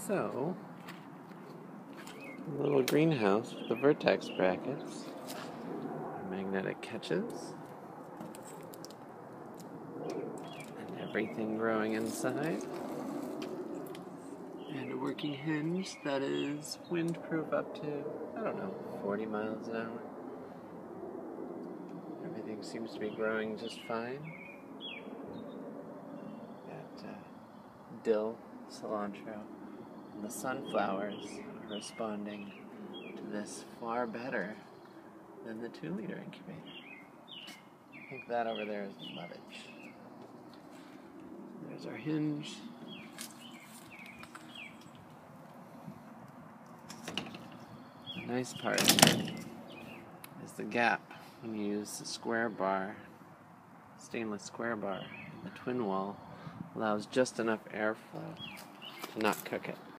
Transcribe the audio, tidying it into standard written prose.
So, a little greenhouse with the vertex brackets, magnetic catches, and everything growing inside, and a working hinge that is windproof up to, 40 miles an hour. Everything seems to be growing just fine. Got dill, cilantro, and the sunflowers are responding to this far better than the 2-liter incubator. I think that over there is the muddage. There's our hinge. The nice part is the gap when you use the square bar, stainless square bar. The twin wall allows just enough airflow to not cook it.